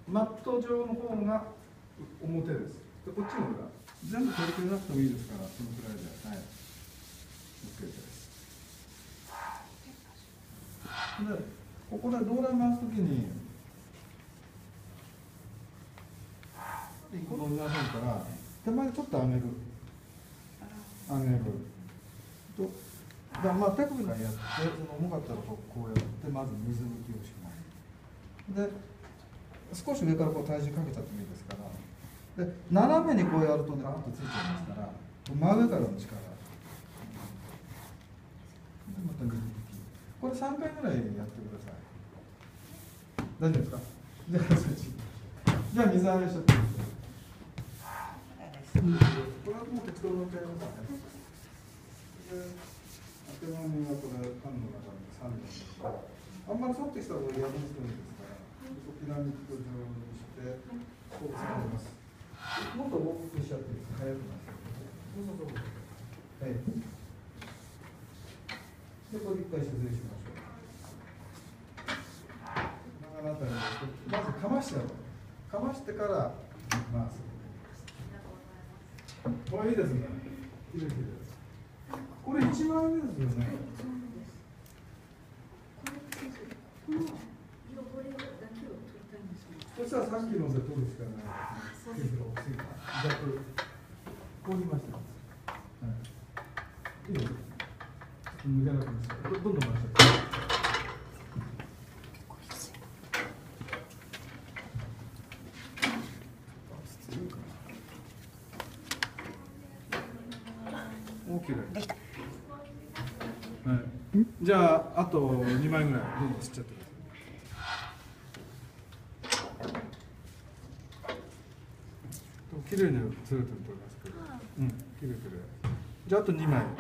マット状の方が表です。でこっちの裏。全部取り組めなくてもいいですから、そのくらいで。はい。OK です。で、ここで動画回すときに、この上の方から手前ちょっと上げる。上げる。と、まあ手首からやって、重かったらこうやって、まず水抜きをします。で、少し上からこう体重かけちゃってもいいですから。で、斜めにこうやるとね、ガーッとついちゃいますから、真上からの力。で、また水抜き。これ3回ぐらいやってください。大丈夫ですか？じゃあ水洗いしちゃってください。これはもう適当に乗っちゃいますね。当て前はこれ缶の中に3本ですから、あんまり反ってきた方がやりにくいんですから、ピラミッド状にして、こう使います。もっと大きくしちゃっていいですか？早くなってそう。はい。で、これ一回静止しましょう。長なったら、まずかましてやろう。かましてから回す。これいいですね。いいです。これ1枚目ですよね。そしたらさっきので取るしかない。逆。こう言いました。はい。いいです。抜けなくなりました。どんどん回して。OK できた。はい。じゃああと2枚ぐらいどんどん吸っちゃってください。綺麗につるつる取りますけど。うん、綺麗。じゃああと2枚。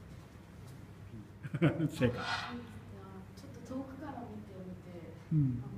ちょっと遠くから見てみて。